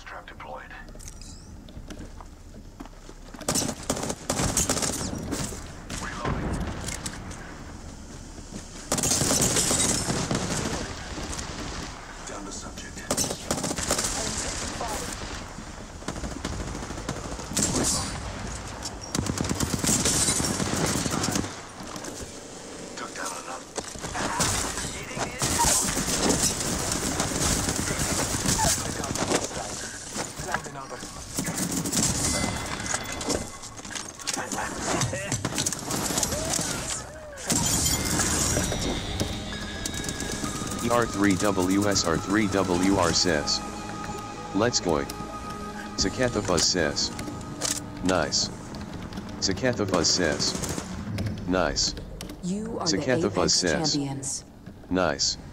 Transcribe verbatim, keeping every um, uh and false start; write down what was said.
gas trap deployed. Reloading. Down the subject. Reloading. Took down another. E R three W S R three W R says. Let's go. Zakatha says. Nice. Zakatha says. Nice. You are Zakatha the Apex says. champions. Nice.